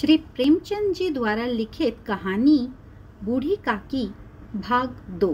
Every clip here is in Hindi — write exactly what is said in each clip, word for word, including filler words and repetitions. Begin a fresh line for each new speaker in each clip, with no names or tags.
श्री प्रेमचंद जी द्वारा लिखित कहानी बूढ़ी काकी भाग दो।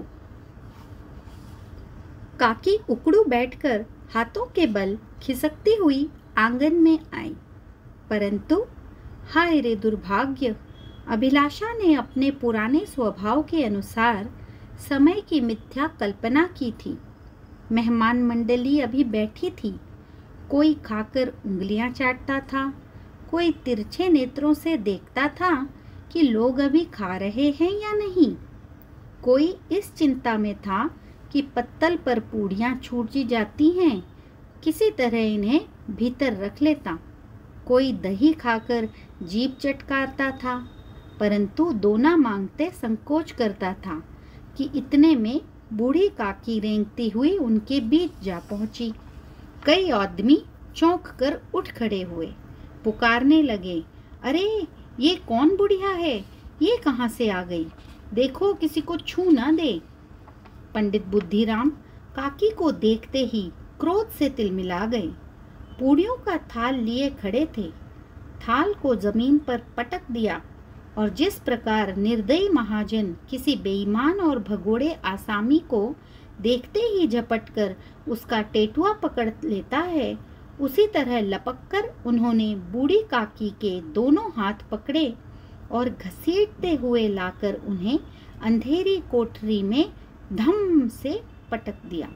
काकी उकड़ू बैठकर हाथों के बल खिसकती हुई आंगन में आई, परंतु हाय रे दुर्भाग्य, अभिलाषा ने अपने पुराने स्वभाव के अनुसार समय की मिथ्या कल्पना की थी। मेहमान मंडली अभी बैठी थी। कोई खाकर उंगलियां चाटता था, कोई तिरछे नेत्रों से देखता था कि लोग अभी खा रहे हैं या नहीं। कोई इस चिंता में था कि पत्तल पर पूड़ियाँ छूट जाती हैं, किसी तरह इन्हें भीतर रख लेता। कोई दही खाकर जीभ चटकारता था, परंतु दोना मांगते संकोच करता था कि इतने में बूढ़ी काकी रेंगती हुई उनके बीच जा पहुंची। कई आदमी चौंक कर उठ खड़े हुए, पुकारने लगे, अरे ये कौन बुढ़िया है, ये कहाँ से आ गई, देखो किसी को छू ना दे। पंडित बुद्धिराम काकी को देखते ही क्रोध से तिलमिला गए। पूड़ियों का थाल लिए खड़े थे, थाल को जमीन पर पटक दिया और जिस प्रकार निर्दयी महाजन किसी बेईमान और भगोड़े आसामी को देखते ही झपटकर उसका टेटुआ पकड़ लेता है, उसी तरह लपककर उन्होंने बूढ़ी काकी के दोनों हाथ पकड़े और घसीटते हुए लाकर उन्हें अंधेरी कोठरी में धम से पटक दिया।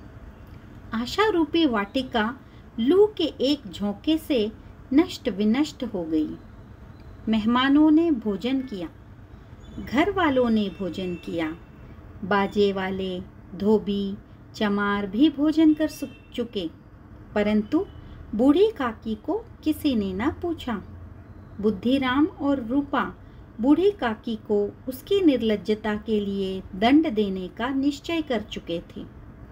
आशा रूपी वाटिका लू के एक झोंके से नष्ट विनष्ट हो गई। मेहमानों ने भोजन किया, घर वालों ने भोजन किया, बाजे वाले, धोबी, चमार भी भोजन कर चुके, परंतु बूढ़ी काकी को किसी ने न पूछा। बुद्धिराम और रूपा बूढ़ी काकी को उसकी निर्लज्जता के लिए दंड देने का निश्चय कर चुके थे।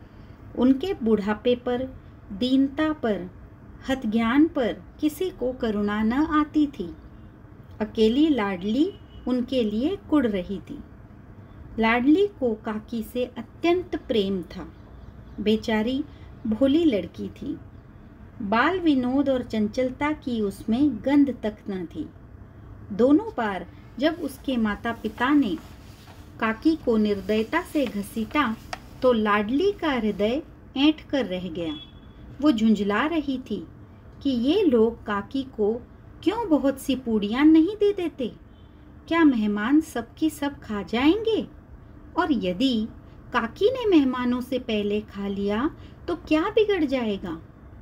उनके बुढ़ापे पर, दीनता पर, हतज्ञान पर किसी को करुणा न आती थी। अकेली लाडली उनके लिए कुढ़ रही थी। लाडली को काकी से अत्यंत प्रेम था। बेचारी भोली लड़की थी। बाल विनोद और चंचलता की उसमें गंध तक न थी। दोनों बार जब उसके माता पिता ने काकी को निर्दयता से घसीटा तो लाडली का हृदय ऐंठ कर रह गया। वो झुंझला रही थी कि ये लोग काकी को क्यों बहुत सी पूड़ियाँ नहीं दे देते। क्या मेहमान सबकी सब खा जाएंगे? और यदि काकी ने मेहमानों से पहले खा लिया तो क्या बिगड़ जाएगा?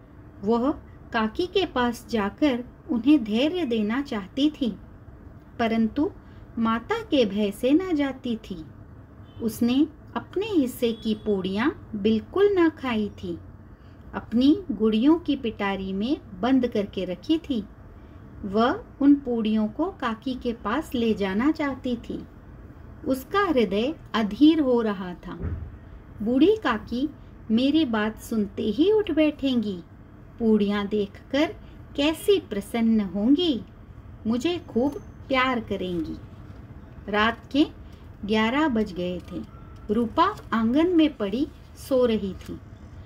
वह काकी के पास जाकर उन्हें धैर्य देना चाहती थी, परंतु माता के भय से न जाती थी। उसने अपने हिस्से की पूड़ियाँ बिल्कुल न खाई थी, अपनी गुड़ियों की पिटारी में बंद करके रखी थी। वह उन पूड़ियों को काकी के पास ले जाना चाहती थी। उसका हृदय अधीर हो रहा था। बूढ़ी काकी मेरी बात सुनते ही उठ बैठेंगी, पूड़ियाँ देखकर कैसी प्रसन्न होंगी, मुझे खूब प्यार करेंगी। रात के ग्यारह बज गए थे। रूपा आंगन में पड़ी सो रही थी।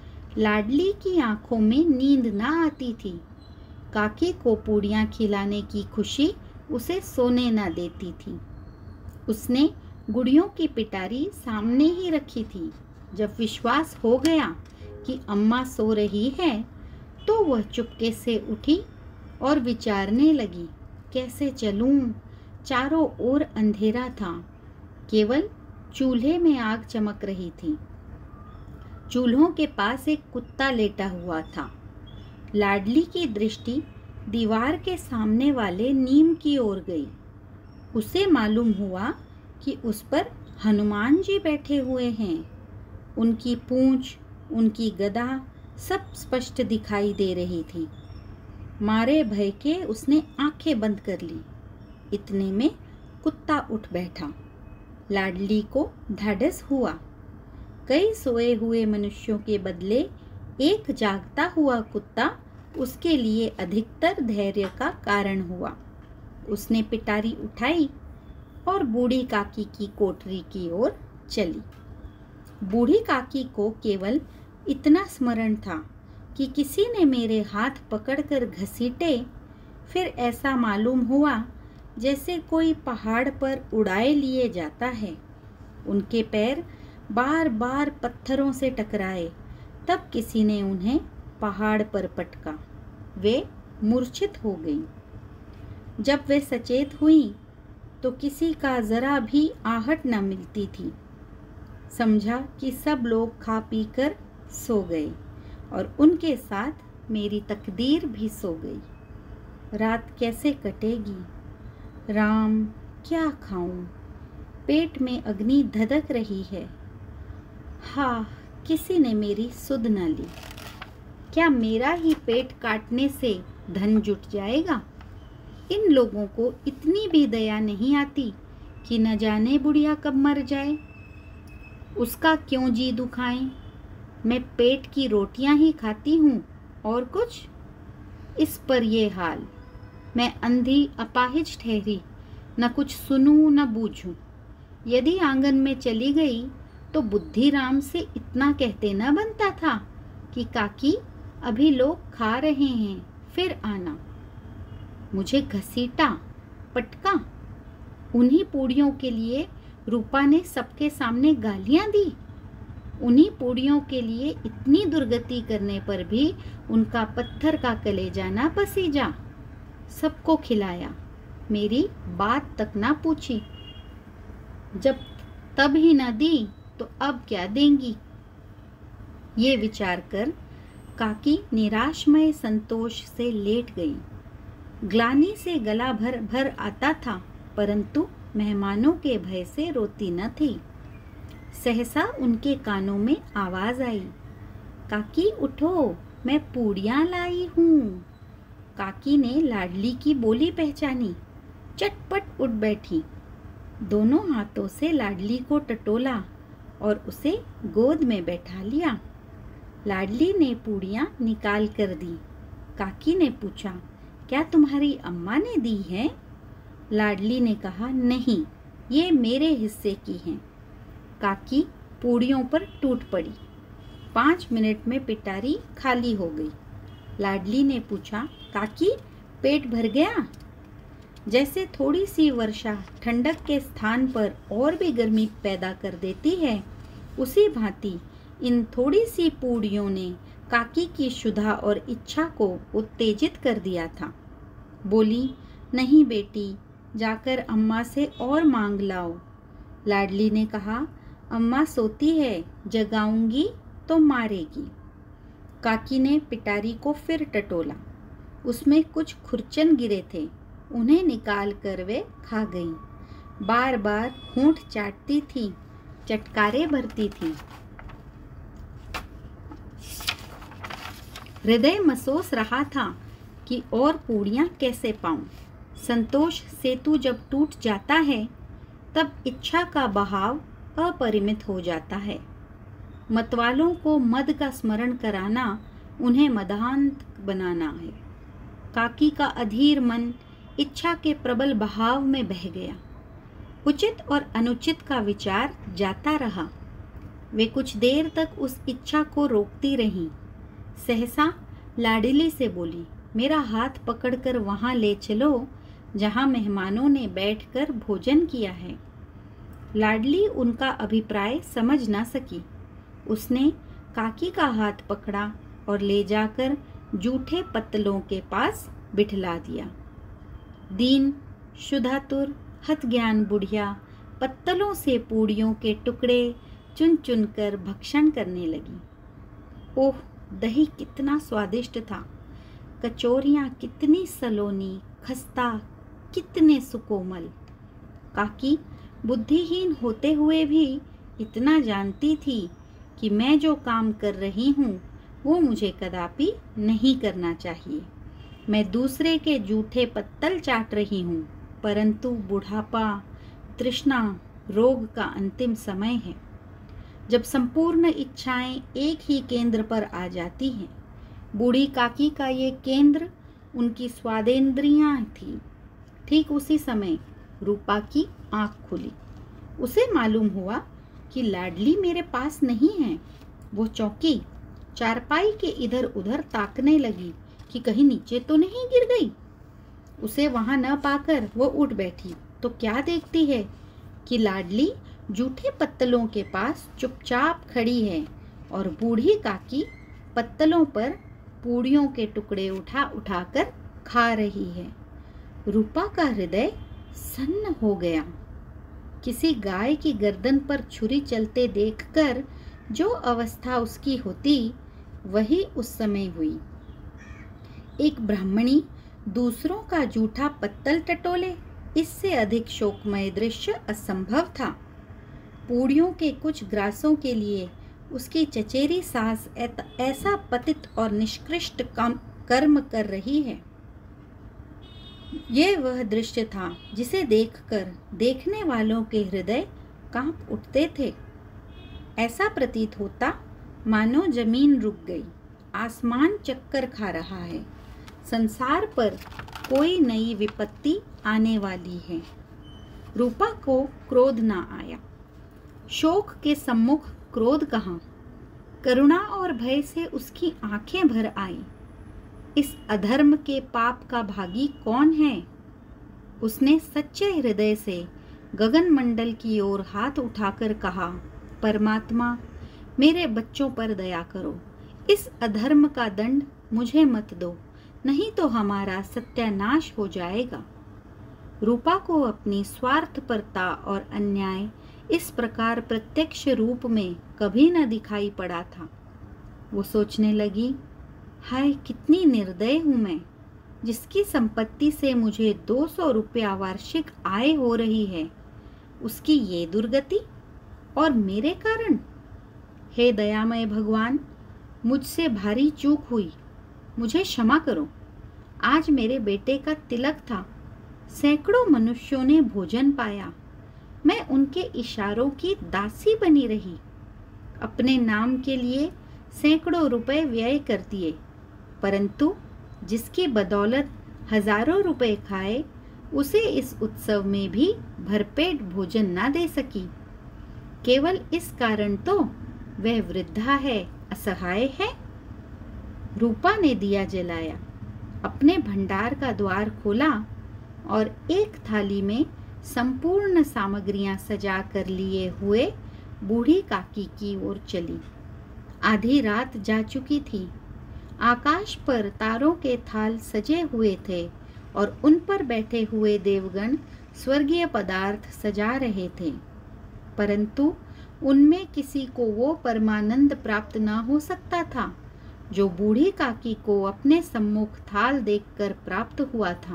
लाडली की आंखों में नींद ना आती थी। काकी को पूड़ियाँ खिलाने की खुशी उसे सोने ना देती थी। उसने गुड़ियों की पिटारी सामने ही रखी थी। जब विश्वास हो गया कि अम्मा सो रही है तो वह चुपके से उठी और विचारने लगी, कैसे चलूं? चारों ओर अंधेरा था, केवल चूल्हे में आग चमक रही थी। चूल्हों के पास एक कुत्ता लेटा हुआ था। लाडली की दृष्टि दीवार के सामने वाले नीम की ओर गई। उसे मालूम हुआ कि उस पर हनुमान जी बैठे हुए हैं। उनकी पूंछ, उनकी गदा सब स्पष्ट दिखाई दे रही थी। मारे भय के उसने आंखें बंद कर ली। इतने में कुत्ता उठ बैठा। लाडली को ढाढ़स हुआ। कई सोए हुए मनुष्यों के बदले एक जागता हुआ कुत्ता उसके लिए अधिकतर धैर्य का कारण हुआ। उसने पिटारी उठाई और बूढ़ी काकी की कोठरी की ओर चली। बूढ़ी काकी को केवल इतना स्मरण था कि किसी ने मेरे हाथ पकड़कर घसीटे। फिर ऐसा मालूम हुआ जैसे कोई पहाड़ पर उड़ाए लिए जाता है। उनके पैर बार बार पत्थरों से टकराए, तब किसी ने उन्हें पहाड़ पर पटका। वे मूर्छित हो गईं। जब वे सचेत हुईं तो किसी का जरा भी आहट न मिलती थी। समझा कि सब लोग खा पी कर सो गए और उनके साथ मेरी तकदीर भी सो गई। रात कैसे कटेगी? राम, क्या खाऊं? पेट में अग्नि धधक रही है। हाँ, किसी ने मेरी सुध न ली। क्या मेरा ही पेट काटने से धन जुट जाएगा? इन लोगों को इतनी भी दया नहीं आती कि न जाने बुढ़िया कब मर जाए। उसका क्यों जी दुखाएं? मैं पेट की रोटियां ही खाती हूँ और कुछ। इस पर ये हाल। मैं अंधी अपाहिज ठहरी, न कुछ सुनूं न बूझूं। यदि आंगन में चली गई तो बुद्धिराम से इतना कहते न बनता था कि काकी, अभी लोग खा रहे हैं, फिर आना। मुझे घसीटा, पटका। उन्हीं पूड़ियों के लिए रूपा ने सबके सामने गालियां दी। उन्हीं पूड़ियों के लिए इतनी दुर्गति करने पर भी उनका पत्थर का कलेजा ना पसीजा। सबको खिलाया, मेरी बात तक ना पूछी। जब तब ही ना दी तो अब क्या देंगी? ये विचार कर काकी निराशमय संतोष से लेट गई। ग्लानि से गला भर भर आता था, परंतु मेहमानों के भय से रोती न थी। सहसा उनके कानों में आवाज आई, काकी उठो, मैं पूड़ियां लाई हूँ। काकी ने लाडली की बोली पहचानी, चटपट उठ बैठी। दोनों हाथों से लाडली को टटोला और उसे गोद में बैठा लिया। लाडली ने पूड़ियां निकाल कर दी। काकी ने पूछा, क्या तुम्हारी अम्मा ने दी है? लाडली ने कहा, नहीं, ये मेरे हिस्से की हैं। काकी पूड़ियों पर टूट पड़ी। पाँच मिनट में पिटारी खाली हो गई। लाडली ने पूछा, काकी पेट भर गया? जैसे थोड़ी सी वर्षा ठंडक के स्थान पर और भी गर्मी पैदा कर देती है, उसी भांति इन थोड़ी सी पूड़ियों ने काकी की क्षुधा और इच्छा को उत्तेजित कर दिया था। बोली, नहीं बेटी, जाकर अम्मा से और मांग लाओ। लाडली ने कहा, अम्मा सोती है, जगाऊंगी तो मारेगी। काकी ने पिटारी को फिर टटोला। उसमें कुछ खुरचन गिरे थे, उन्हें निकाल कर वे खा गईं। बार बार होंठ चाटती थी, चटकारे भरती थी। हृदय मसोस रहा था कि और पूड़ियां कैसे पाऊं। संतोष सेतु जब टूट जाता है तब इच्छा का बहाव अपरिमित हो जाता है। मतवालों को मद का स्मरण कराना उन्हें मदान्त बनाना है। काकी का अधीर मन इच्छा के प्रबल बहाव में बह गया। उचित और अनुचित का विचार जाता रहा। वे कुछ देर तक उस इच्छा को रोकती रहीं। सहसा लाडली से बोली, मेरा हाथ पकड़कर वहां ले चलो जहां मेहमानों ने बैठकर भोजन किया है। लाडली उनका अभिप्राय समझ ना सकी। उसने काकी का हाथ पकड़ा और ले जाकर जूठे पत्तलों के पास बिठला दिया। दीन, शुद्धातुर, हतज्ञान बुढ़िया पत्तलों से पूड़ियों के टुकड़े चुन चुन कर भक्षण करने लगी। ओह, दही कितना स्वादिष्ट था, कचौरियाँ कितनी सलोनी, खस्ता कितने सुकोमल। काकी बुद्धिहीन होते हुए भी इतना जानती थी कि मैं जो काम कर रही हूँ वो मुझे कदापि नहीं करना चाहिए। मैं दूसरे के जूठे पत्तल चाट रही हूँ, परंतु बुढ़ापा, तृष्णा, रोग का अंतिम समय है, जब संपूर्ण इच्छाएं एक ही केंद्र पर आ जाती हैं। बूढ़ी काकी का ये केंद्र उनकी स्वादेंद्रियां थी। ठीक उसी समय रूपा की आंख खुली। उसे मालूम हुआ कि लाडली मेरे पास नहीं है। वो चौंकी, चारपाई के इधर उधर ताकने लगी कि कहीं नीचे तो नहीं गिर गई। उसे वहां न पाकर वो उठ बैठी तो क्या देखती है कि लाडली जूठे पत्तलों के पास चुपचाप खड़ी है और बूढ़ी काकी पत्तलों पर पूड़ियों के टुकड़े उठा उठाकर खा रही है। रूपा का हृदय सन्न हो गया। किसी गाय की गर्दन पर छुरी चलते देखकर जो अवस्था उसकी होती वही उस समय हुई। एक ब्राह्मणी दूसरों का जूठा पत्तल टटोले, इससे अधिक शोकमय दृश्य असंभव था। पूड़ियों के कुछ ग्रासों के लिए उसकी चचेरी सास ऐसा पतित और निष्कृष्ट काम कर्म कर रही है। ये वह दृश्य था जिसे देखकर देखने वालों के हृदय कांप उठते थे। ऐसा प्रतीत होता मानो जमीन रुक गई, आसमान चक्कर खा रहा है, संसार पर कोई नई विपत्ति आने वाली है। रूपा को क्रोध ना आया। शोक के सम्मुख क्रोध कहाँ? करुणा और भय से उसकी आंखें भर आईं। इस अधर्म के पाप का भागी कौन है? उसने सच्चे हृदय से गगन मंडल की ओर हाथ उठाकर कहा, परमात्मा, मेरे बच्चों पर दया करो। इस अधर्म का दंड मुझे मत दो, नहीं तो हमारा सत्यानाश हो जाएगा। रूपा को अपनी स्वार्थपरता और अन्याय इस प्रकार प्रत्यक्ष रूप में कभी न दिखाई पड़ा था। वो सोचने लगी, हाय कितनी निर्दय हूँ मैं, जिसकी संपत्ति से मुझे दो सौ रुपया वार्षिक आय हो रही है, उसकी ये दुर्गति और मेरे कारण। हे दयामय भगवान, मुझसे भारी चूक हुई, मुझे क्षमा करो। आज मेरे बेटे का तिलक था, सैकड़ों मनुष्यों ने भोजन पाया, मैं उनके इशारों की दासी बनी रही। अपने नाम के लिए सैकड़ों रुपए व्यय कर दिए, परंतु जिसकी बदौलत हजारों रुपए खाए, उसे इस उत्सव में भी भरपेट भोजन ना दे सकी। केवल इस कारण तो वह वृद्धा है, असहाय है। रूपा ने दिया जलाया, अपने भंडार का द्वार खोला और एक थाली में संपूर्ण सामग्रियां सजा कर लिए हुए बूढ़ी काकी की ओर चली। आधी रात जा चुकी थी। आकाश पर तारों के थाल सजे हुए थे और उन पर बैठे हुए देवगण स्वर्गीय पदार्थ सजा रहे थे, परंतु उनमें किसी को वो परमानंद प्राप्त न हो सकता था जो बूढ़ी काकी को अपने सम्मुख थाल देखकर प्राप्त हुआ था।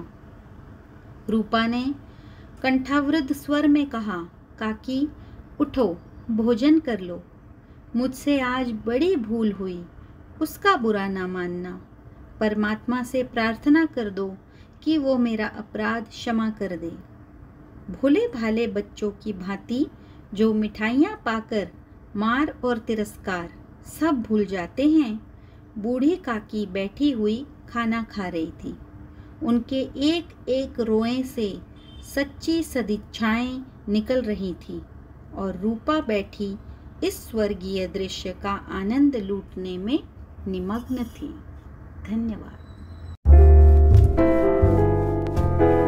रूपा ने कंठावृद्ध स्वर में कहा, काकी उठो, भोजन कर लो। मुझसे आज बड़ी भूल हुई, उसका बुरा ना मानना। परमात्मा से प्रार्थना कर दो कि वो मेरा अपराध क्षमा कर दे। भोले भाले बच्चों की भांति जो मिठाइयाँ पाकर मार और तिरस्कार सब भूल जाते हैं, बूढ़ी काकी बैठी हुई खाना खा रही थी। उनके एक एक रोए से सच्ची सदिच्छाएं निकल रही थी और रूपा बैठी इस स्वर्गीय दृश्य का आनंद लूटने में निमग्न थी। धन्यवाद।